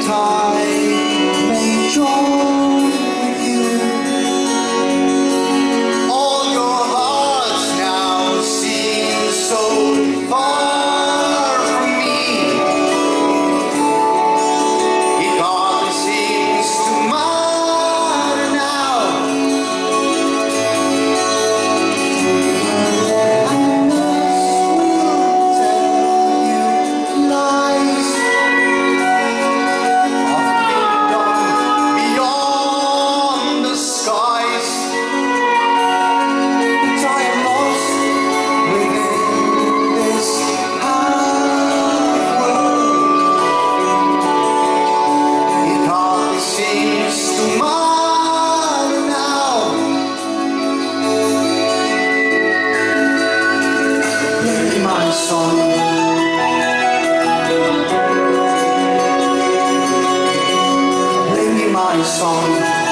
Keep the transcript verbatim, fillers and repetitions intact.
that I may join with you. All your hearts now seem so far from me. It hardly seems to matter now. And the nurse will tell you lies of kingdom beyond the skies. But I am lost within this half world. It hardly seems to matter now. Play me my song. Play me my song.